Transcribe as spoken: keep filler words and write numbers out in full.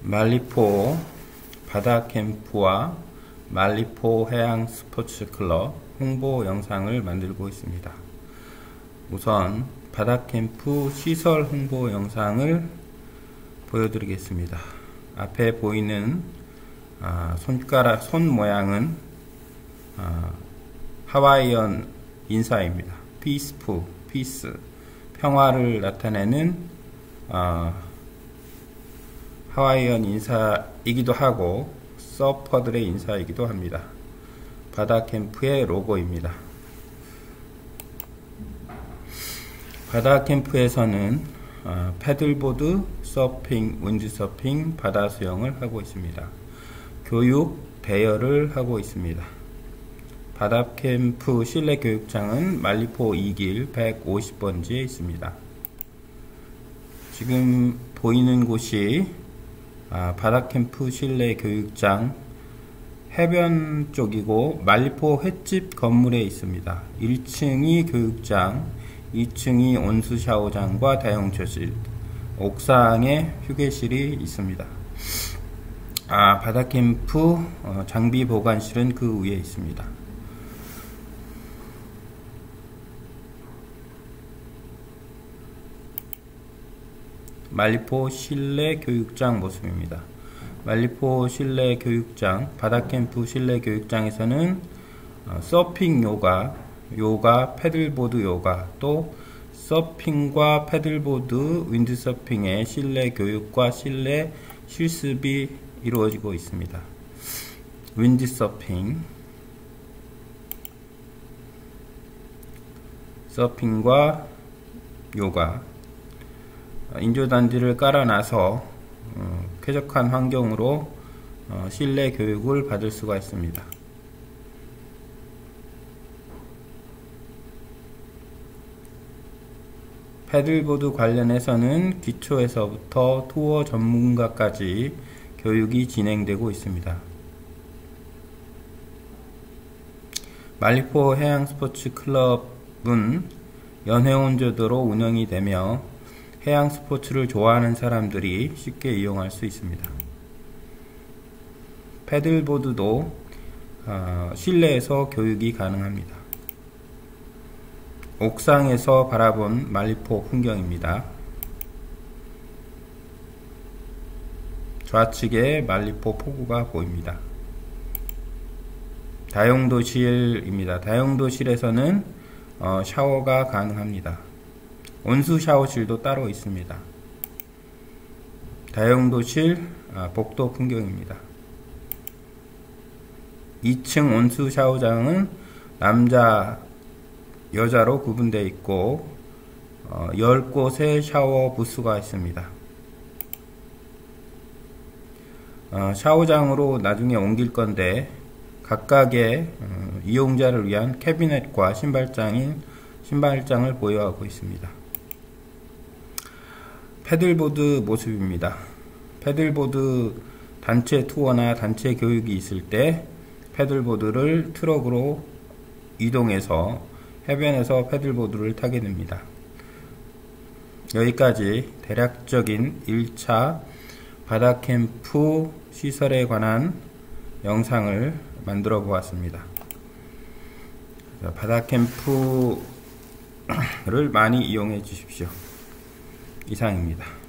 말리포 바다캠프와 말리포 해양 스포츠클럽 홍보 영상을 만들고 있습니다. 우선 바다캠프 시설 홍보 영상을 보여드리겠습니다. 앞에 보이는 아, 손가락, 손 모양은 아, 하와이언 인사입니다. 피스풀, 피스, 평화를 나타내는 아, 하와이언 인사이기도 하고 서퍼들의 인사이기도 합니다. 바다캠프의 로고입니다. 바다캠프에서는 어, 패들보드, 서핑, 윈드서핑, 바다수영을 하고 있습니다. 교육, 대여를 하고 있습니다. 바다캠프 실내교육장은 말리포 이 길 백오십 번지에 있습니다. 지금 보이는 곳이 아, 바다캠프 실내교육장 해변 쪽이고 말리포 횟집 건물에 있습니다. 일 층이 교육장, 이 층이 온수 샤워장과 다용조실, 옥상에 휴게실이 있습니다. 아, 바다캠프 어, 장비 보관실은 그 위에 있습니다. 말리포 실내 교육장 모습입니다. 말리포 실내 교육장, 바다캠프 실내 교육장에서는 어, 서핑 요가, 요가, 패들보드 요가, 또 서핑과 패들보드, 윈드서핑의 실내 교육과 실내 실습이 이루어지고 있습니다. 윈드서핑, 서핑과 요가, 인조단지를 깔아놔서 어, 쾌적한 환경으로 어, 실내 교육을 받을 수가 있습니다. 패들보드 관련해서는 기초에서부터 투어 전문가까지 교육이 진행되고 있습니다. 말리포 해양 스포츠 클럽은 연회원제도로 운영이 되며 해양 스포츠를 좋아하는 사람들이 쉽게 이용할 수 있습니다. 패들보드도 어, 실내에서 교육이 가능합니다. 옥상에서 바라본 말리포 풍경입니다. 좌측에 말리포 포구가 보입니다. 다용도실입니다. 다용도실에서는 어, 샤워가 가능합니다. 온수 샤워실도 따로 있습니다. 다용도실 아, 복도 풍경입니다. 이 층 온수 샤워장은 남자, 여자로 구분되어 있고 어, 열 곳의 샤워 부스가 있습니다. 어, 샤워장으로 나중에 옮길 건데 각각의 어, 이용자를 위한 캐비넷과 신발장인 신발장을 보유하고 있습니다. 패들보드 모습입니다. 패들보드 단체 투어나 단체 교육이 있을 때 패들보드를 트럭으로 이동해서 해변에서 패들보드를 타게 됩니다. 여기까지 대략적인 일 차 바다캠프 시설에 관한 영상을 만들어 보았습니다. 바다캠프를 많이 이용해 주십시오. 이상입니다.